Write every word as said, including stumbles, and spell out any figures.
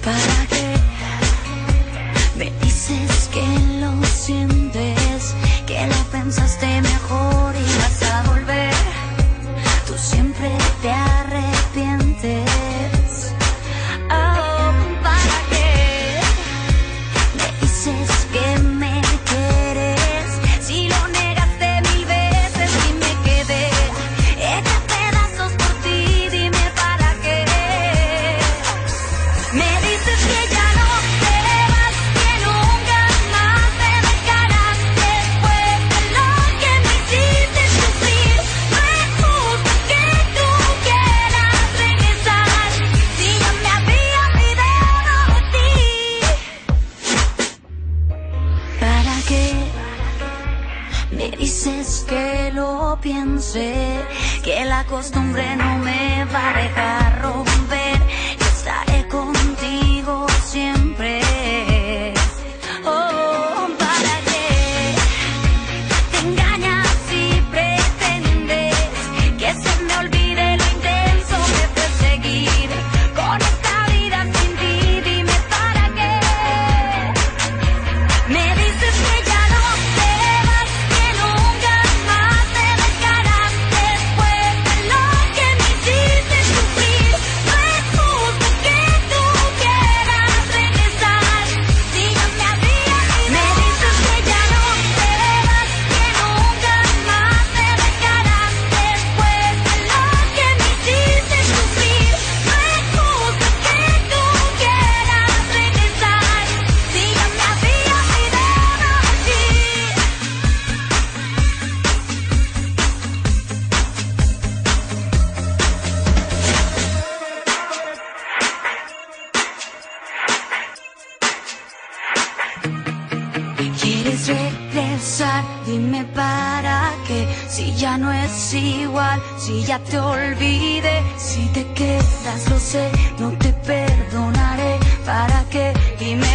¿Para qué me dices que lo sientes? Que la pensaste mejor y vas a volver. Tú siempre te arrepientes. Oh, ¿para qué me dices que me quieres? Si lo negaste mil veces y me quedé hecha pedazos por ti, dime para qué. Me dices que ya no te vas, que nunca más te dejarás después de lo que me hiciste sufrir. No es justo que tú quieras regresar si ya me había olvidado de ti. ¿Para qué me dices que lo piense? Que la costumbre no me va a dejar romper. Estaré contigo siempre. Oh, ¿para qué te engañas y pretendes que se me olvide lo intenso de perseguir con esta vida sin ti? Dime para qué. Me dices que ya no te vas, que nunca más te dejarás después de lo que me hiciste sufrir. No es justo que tú quieras regresar si ya me había olvidado. Me dices que ya no te vas, que nunca más te dejarás después de lo que me hiciste sufrir. No es justo que tú quieras regresar si ya me había olvidado de ti. ¿Quieres regresar? Dime para qué. Si ya no es igual, si ya te olvidé. Si te quedas, lo sé, no te perdonaré. ¿Para qué? Dime